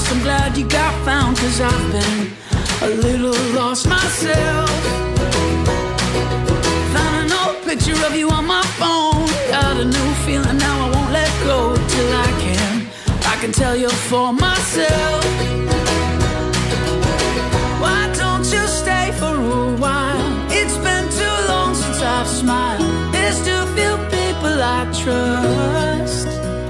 I'm glad you got found, 'cause I've been a little lost myself. Found an old picture of you on my phone. Got a new feeling now, I won't let go till I can tell you for myself. Why don't you stay for a while? It's been too long since I've smiled. There's too few people I trust.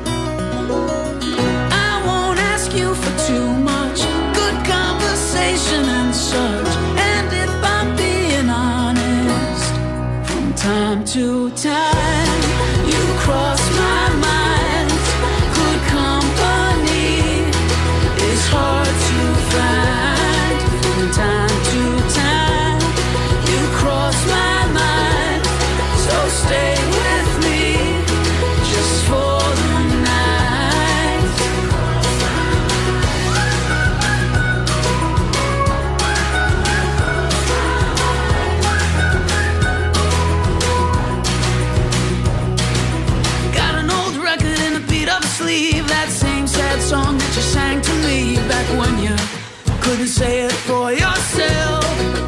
I won't ask you for too much, good conversation and such. And if I'm being honest, from time to time you cross my mind. Good company is hard to find. From time to time you cross my mind. So stay with me just for the night. Got an old record in a beat up sleeve, that same sad song that you sang to me back when you couldn't say it for yourself.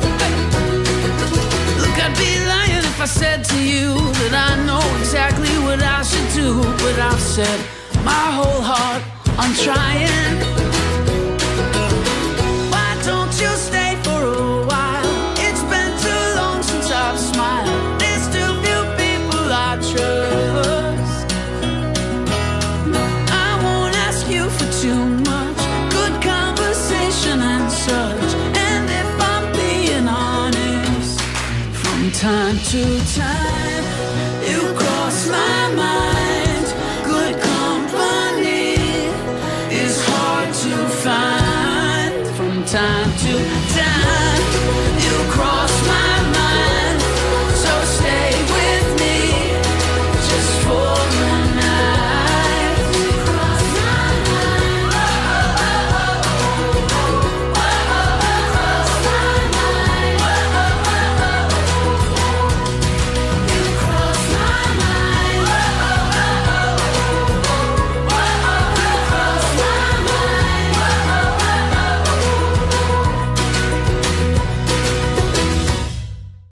Look, I'd be lying if I said to you that I know exactly what I should do, but I've set my whole heart on trying. Why don't you stay for a while? It's been too long since I've smiled. There's too few people I trust. I won't ask you for too much, good conversation and such. And if I'm being honest, from time to time you cross my mind. Good company is hard to find. From time to